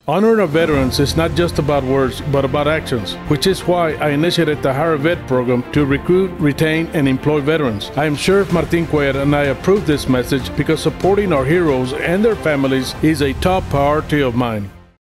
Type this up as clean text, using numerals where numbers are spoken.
Honoring our veterans is not just about words, but about actions, which is why I initiated the Hire a Vet program to recruit, retain, and employ veterans. I am Sheriff Martin Cuellar, and I approve this message because supporting our heroes and their families is a top priority of mine.